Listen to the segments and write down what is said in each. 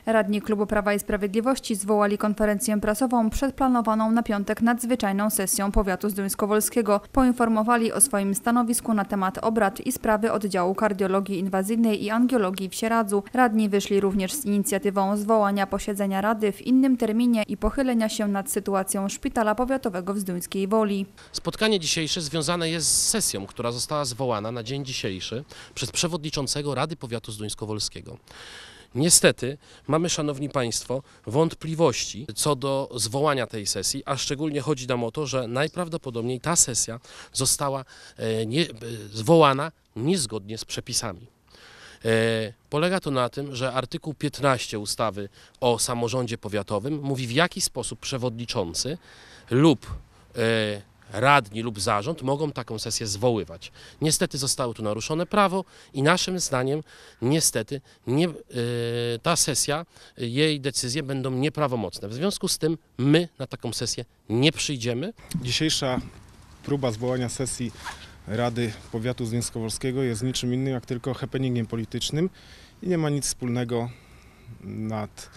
Radni Klubu Prawa i Sprawiedliwości zwołali konferencję prasową przed planowaną na piątek nadzwyczajną sesją powiatu zduńskowolskiego. Poinformowali o swoim stanowisku na temat obrad i sprawy oddziału kardiologii inwazyjnej i angiologii w Sieradzu. Radni wyszli również z inicjatywą zwołania posiedzenia Rady w innym terminie i pochylenia się nad sytuacją Szpitala Powiatowego w Zduńskiej Woli. Spotkanie dzisiejsze związane jest z sesją, która została zwołana na dzień dzisiejszy przez przewodniczącego Rady Powiatu Zduńskowolskiego. Niestety mamy, szanowni państwo, wątpliwości co do zwołania tej sesji, a szczególnie chodzi nam o to, że najprawdopodobniej ta sesja została zwołana niezgodnie z przepisami. Polega to na tym, że artykuł 15 ustawy o samorządzie powiatowym mówi, w jaki sposób przewodniczący lub radni lub zarząd mogą taką sesję zwoływać. Niestety zostało tu naruszone prawo i naszym zdaniem niestety ta sesja, jej decyzje będą nieprawomocne. W związku z tym my na taką sesję nie przyjdziemy. Dzisiejsza próba zwołania sesji Rady Powiatu Zduńskowolskiego jest niczym innym jak tylko happeningiem politycznym i nie ma nic wspólnego nad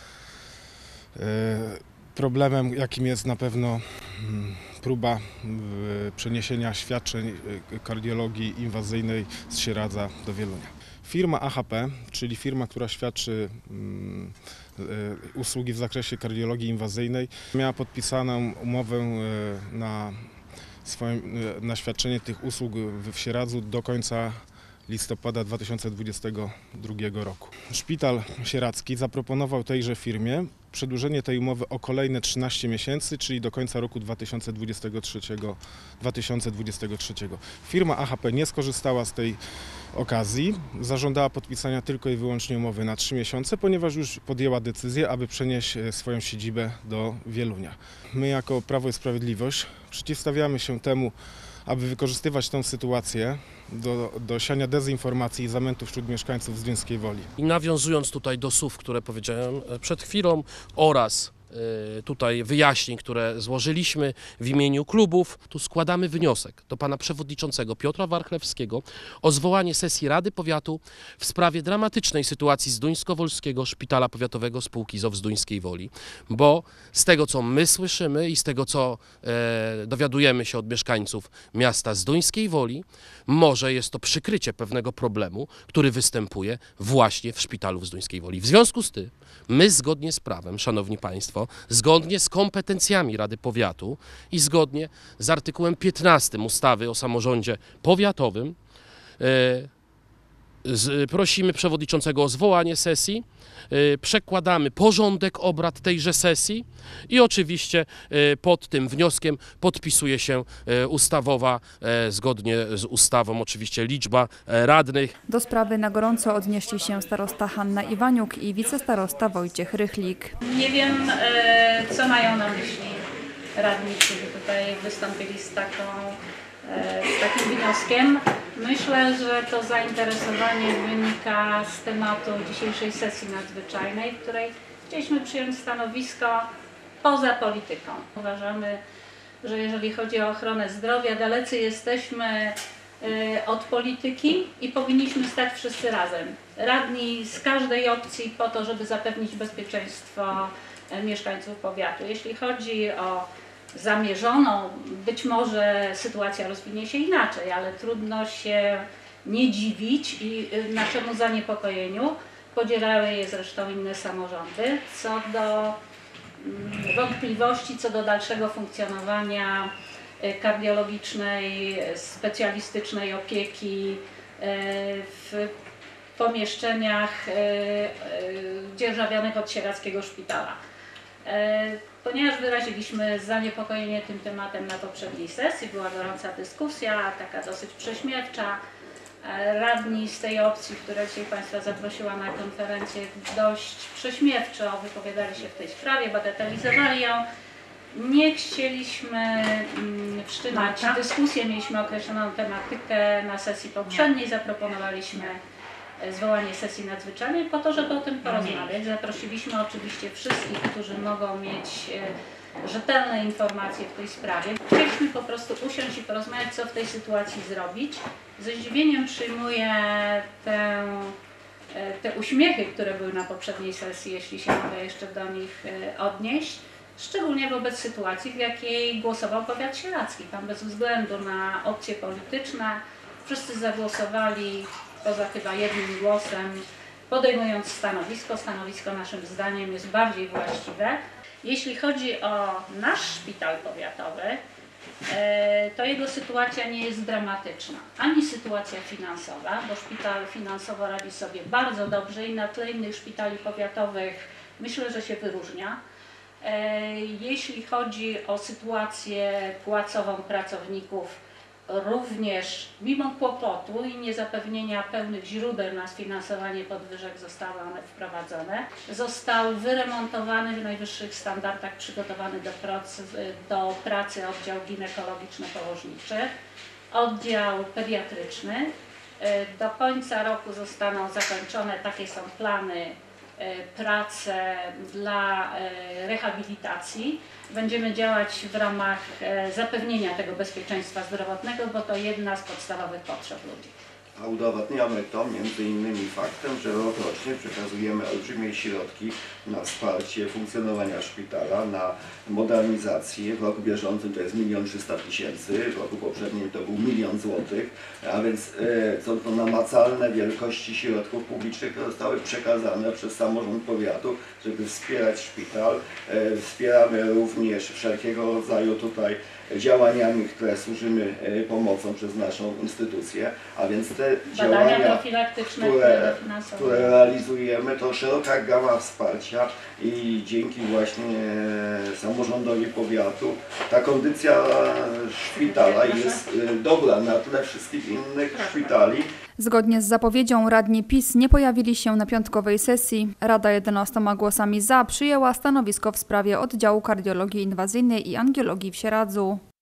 problemem, jakim jest na pewno próba przeniesienia świadczeń kardiologii inwazyjnej z Sieradza do Wielunia. Firma AHP, czyli firma, która świadczy usługi w zakresie kardiologii inwazyjnej, miała podpisaną umowę na świadczenie tych usług w Sieradzu do końca listopada 2022 roku. Szpital Sieradzki zaproponował tejże firmie przedłużenie tej umowy o kolejne 13 miesięcy, czyli do końca roku 2023. Firma AHP nie skorzystała z tej okazji, zażądała podpisania tylko i wyłącznie umowy na 3 miesiące, ponieważ już podjęła decyzję, aby przenieść swoją siedzibę do Wielunia. My jako Prawo i Sprawiedliwość przeciwstawiamy się temu, aby wykorzystywać tę sytuację do siania dezinformacji i zamętów wśród mieszkańców Zduńskiej Woli. I nawiązując tutaj do słów, które powiedziałem przed chwilą, oraz tutaj wyjaśnień, które złożyliśmy w imieniu klubów, tu składamy wniosek do pana przewodniczącego Piotra Warchlewskiego o zwołanie sesji Rady Powiatu w sprawie dramatycznej sytuacji Zduńskowolskiego Szpitala Powiatowego spółki ZOW Zduńskiej Woli, bo z tego, co my słyszymy i z tego, co dowiadujemy się od mieszkańców miasta Zduńskiej Woli, może jest to przykrycie pewnego problemu, który występuje właśnie w szpitalu w Zduńskiej Woli. W związku z tym my zgodnie z prawem, szanowni państwo, zgodnie z kompetencjami Rady Powiatu i zgodnie z artykułem 15 ustawy o samorządzie powiatowym prosimy przewodniczącego o zwołanie sesji, przekładamy porządek obrad tejże sesji i oczywiście pod tym wnioskiem podpisuje się ustawowa, zgodnie z ustawą oczywiście liczba radnych. Do sprawy na gorąco odnieśli się starosta Hanna Iwaniuk i wicestarosta Wojciech Rychlik. Nie wiem, co mają na myśli radni, którzy tutaj wystąpili z takim wnioskiem. Myślę, że to zainteresowanie wynika z tematu dzisiejszej sesji nadzwyczajnej, w której chcieliśmy przyjąć stanowisko poza polityką. Uważamy, że jeżeli chodzi o ochronę zdrowia, dalecy jesteśmy od polityki i powinniśmy stać wszyscy razem. Radni z każdej opcji po to, żeby zapewnić bezpieczeństwo mieszkańców powiatu. Jeśli chodzi o zamierzoną, być może sytuacja rozwinie się inaczej, ale trudno się nie dziwić i naszemu zaniepokojeniu. Podzielały je zresztą inne samorządy. Co do wątpliwości, co do dalszego funkcjonowania kardiologicznej, specjalistycznej opieki w pomieszczeniach dzierżawionych od Sieradzkiego Szpitala. Ponieważ wyraziliśmy zaniepokojenie tym tematem na poprzedniej sesji, była gorąca dyskusja, taka dosyć prześmiewcza. Radni z tej opcji, która dzisiaj Państwa zaprosiła na konferencję, dość prześmiewczo wypowiadali się w tej sprawie, bagatelizowali ją. Nie chcieliśmy wszczynać dyskusję, mieliśmy określoną tematykę na sesji poprzedniej, zaproponowaliśmy zwołanie sesji nadzwyczajnej po to, żeby o tym porozmawiać. Zaprosiliśmy oczywiście wszystkich, którzy mogą mieć rzetelne informacje w tej sprawie. Chcieliśmy po prostu usiąść i porozmawiać, co w tej sytuacji zrobić. Ze zdziwieniem przyjmuję tę te uśmiechy, które były na poprzedniej sesji, jeśli się mogę jeszcze do nich odnieść, szczególnie wobec sytuacji, w jakiej głosował powiat sieradzki. Tam bez względu na opcje polityczne wszyscy zagłosowali, poza chyba jednym głosem, podejmując stanowisko. Stanowisko naszym zdaniem jest bardziej właściwe. Jeśli chodzi o nasz szpital powiatowy, to jego sytuacja nie jest dramatyczna. Ani sytuacja finansowa, bo szpital finansowo radzi sobie bardzo dobrze i na tle innych szpitali powiatowych myślę, że się wyróżnia. Jeśli chodzi o sytuację płacową pracowników, również mimo kłopotu i niezapewnienia pełnych źródeł na sfinansowanie podwyżek zostały one wprowadzone. Został wyremontowany w najwyższych standardach, przygotowany do pracy oddział ginekologiczno-położniczy, oddział pediatryczny. Do końca roku zostaną zakończone, takie są plany, prace dla rehabilitacji. Będziemy działać w ramach zapewnienia tego bezpieczeństwa zdrowotnego, bo to jedna z podstawowych potrzeb ludzi. A udowadniamy to między innymi faktem, że rokrocznie przekazujemy olbrzymie środki na wsparcie funkcjonowania szpitala, na modernizację. W roku bieżącym to jest 1 300 000, w roku poprzednim to był 1 000 000 złotych, a więc są to namacalne wielkości środków publicznych, które zostały przekazane przez samorząd powiatu, żeby wspierać szpital. Wspieramy również wszelkiego rodzaju tutaj działaniami, które służymy pomocą przez naszą instytucję, a więc te działania, które realizujemy, to szeroka gama wsparcia i dzięki właśnie samorządowi powiatu ta kondycja szpitala jest dobra na tle wszystkich innych szpitali. Zgodnie z zapowiedzią radni PiS nie pojawili się na piątkowej sesji. Rada 11 głosami za przyjęła stanowisko w sprawie oddziału kardiologii inwazyjnej i angiologii w Sieradzu.